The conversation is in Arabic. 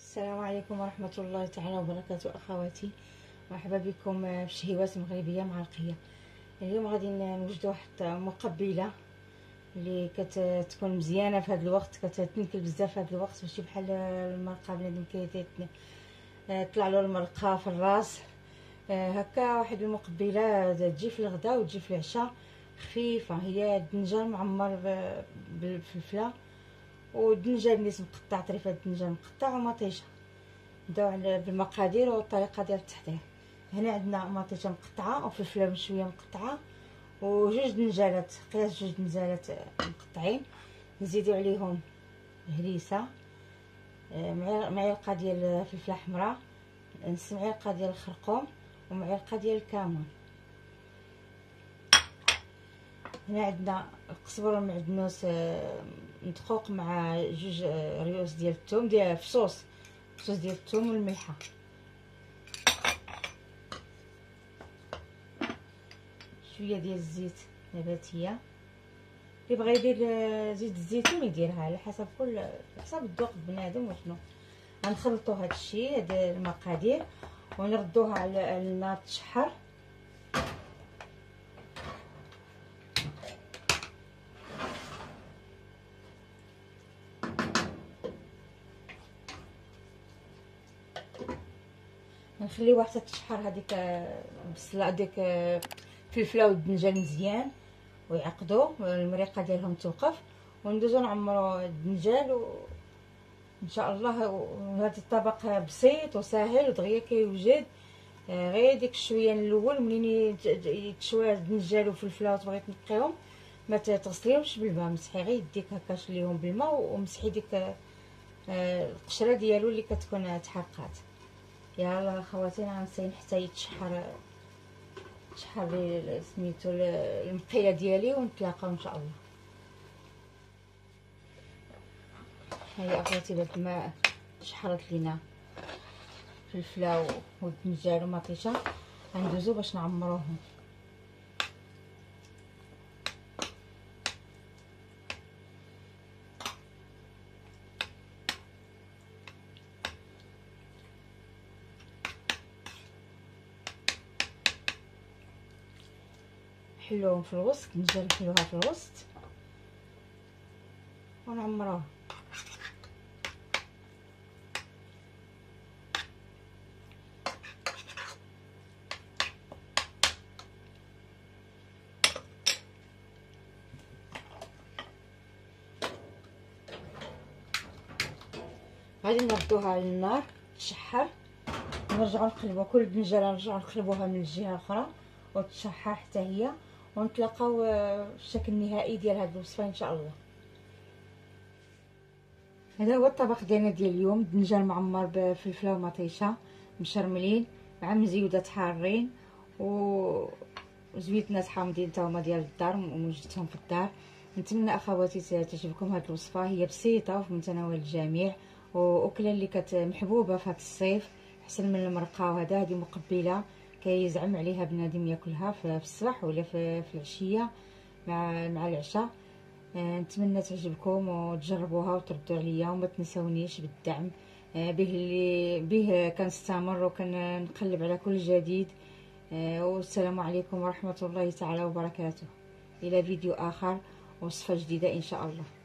السلام عليكم ورحمة الله تعالى وبركاته أخواتي، مرحبا بكم في شهيوات مغربية معرقية. اليوم غادي نوجدوا واحد مقبلة اللي كتكون مزيانة في هذا الوقت، كتنكل بزاف في هذا الوقت، ماشي بحال المرقة بنادم طلع له المرقة في الراس. هكا واحد المقبلة تجي في الغداء وتجي في العشاء، خفيفة. هي الدنجان معمر بالفلفلة والدنجان نيت مقطع، طريفة الدنجان مقطع ومطيشه. نبداو بالمقادير والطريقه ديال التحضير. هنا عندنا مطيشه مقطعه وفلفله مشويه مقطعه وجوج دنجالات، قياس جوج دنجالات مقطعين. نزيدو عليهم هريسه، معلقه ديال فلفله حمراء، نص معلقه ديال الخرقوم ومعلقه ديال الكمون. هنا عندنا القزبر والمعدنوس مدقوق مع جوج ريوس ديال الثوم ديال فصوص ديال الثوم والملحه. شويه ديال الزيت نباتيه، اللي بغى يدير زيت الزيتون يديرها على حسب حسب الذوق بنادم وشنو. غنخلطوا هذا الشيء، هاد المقادير، ونردوها على النار تشحر. نخليوها حتى تشحر هذيك البصله، هذيك الفلفله والدنجال مزيان ويعقدوا المريقه ديالهم توقف، وندوزو نعمروا الدنجال وان شاء الله. وهذا الطبق بسيط وسهل ودغيا كيوجد. غير ديك شويه الاول منين يتشوى الدنجال والفلفله وتبغي تنقيهم، ما تغسليهمش بالماء، مسحي غير يديك هكا، شليهم بالماء ومسحي ديك القشره ديالو اللي كتكون تحرقات. يلا خواتي غنسين حتى يتشحر سميتو المقيه ديالي، ونتلاقاو ان شاء الله. هيا اخواتي بعد ما شحرت لينا الفلفله والدنجال ومطيشه، غندوزو باش نعمروهم. نحلوهم في الوسط، الدنجال نحلوها في الوسط ونعمروها. غادي نردوها على النار تشحر، نرجعو نقلبو كل دنجاله، نرجعو نقلبوها من الجهه الاخرى وتشحر حتى هي، ونتلاقاو في الشكل النهائي ديال هذه الوصفه ان شاء الله. هذا هو الطبق ديالنا ديال اليوم، الدنجال معمر بفلفله ومطيشه مشرملين مع مزيودات حارين وزويتنات حامضين تا هما ديال الدار ووجدتهم في الدار. نتمنى اخواتي تعجبكم هذه الوصفه، هي بسيطه وفي متناول الجميع، واكله اللي محبوبه في هذا الصيف، احسن من المرقه. وهذا هذه مقبله كيزعم عليها بنادم ياكلها في الصباح ولا في العشيه مع العشاء. نتمنى تعجبكم وتجربوها وتردوا عليا، وما تنسونيش بالدعم. به كنستمر وكنقلب على كل جديد. والسلام عليكم ورحمه الله تعالى وبركاته. الى فيديو اخر ووصفه جديده ان شاء الله.